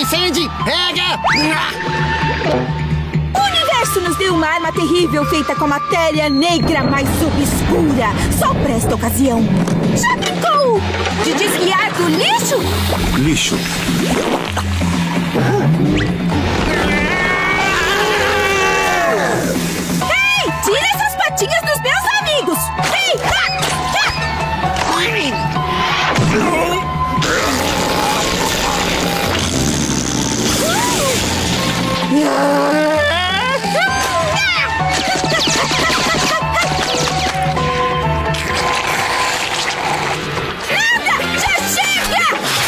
Vem, Sandy! Pega! O universo nos deu uma arma terrível feita com matéria negra mais obscura. Só pra esta ocasião. Já brincou de desviar do lixo? Lixo. Ei, tira essas patinhas dos meus amigos! Ei, Nada! Já chega!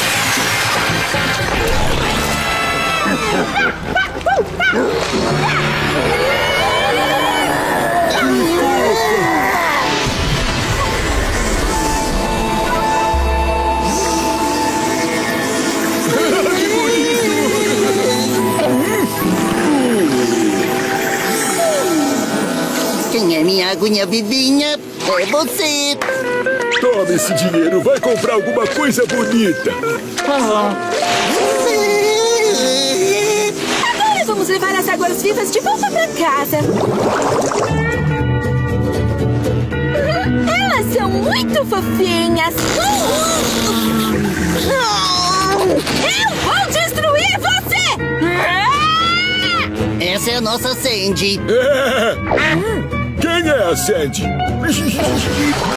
Quem é minha aguinha vivinha? É você! Toma esse dinheiro, vai comprar alguma coisa bonita. Agora vamos levar as águas vivas de volta pra casa. Elas são muito fofinhas. Eu vou destruir você! Essa é a nossa Sandy! Quem é a Sandy?